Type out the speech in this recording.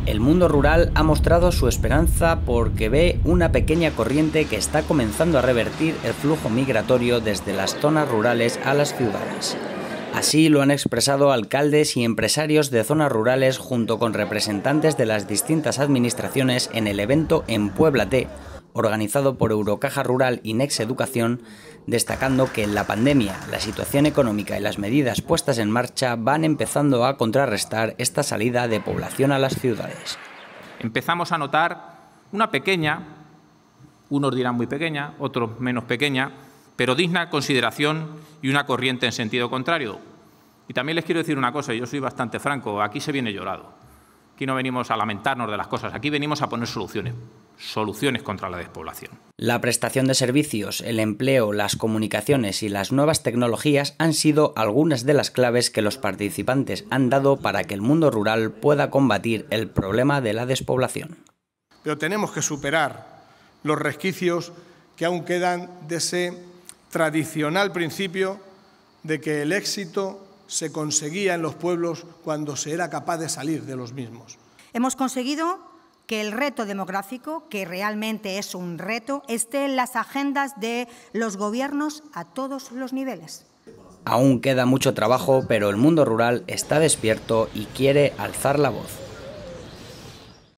El mundo rural ha mostrado su esperanza porque ve una pequeña corriente que está comenzando a revertir el flujo migratorio desde las zonas rurales a las ciudades. Así lo han expresado alcaldes y empresarios de zonas rurales junto con representantes de las distintas administraciones en el evento en Puebla T, organizado por Eurocaja Rural y Next Educación, destacando que la pandemia, la situación económica y las medidas puestas en marcha van empezando a contrarrestar esta salida de población a las ciudades. Empezamos a notar una pequeña, unos dirán muy pequeña, otros menos pequeña, pero digna consideración y una corriente en sentido contrario. Y también les quiero decir una cosa, yo soy bastante franco, aquí se viene llorado. Aquí no venimos a lamentarnos de las cosas, aquí venimos a poner soluciones contra la despoblación. La prestación de servicios, el empleo, las comunicaciones y las nuevas tecnologías han sido algunas de las claves que los participantes han dado para que el mundo rural pueda combatir el problema de la despoblación. Pero tenemos que superar los resquicios que aún quedan de ese tradicional principio de que el éxito se conseguía en los pueblos cuando se era capaz de salir de los mismos. Hemos conseguido que el reto demográfico, que realmente es un reto, esté en las agendas de los gobiernos a todos los niveles. Aún queda mucho trabajo, pero el mundo rural está despierto y quiere alzar la voz.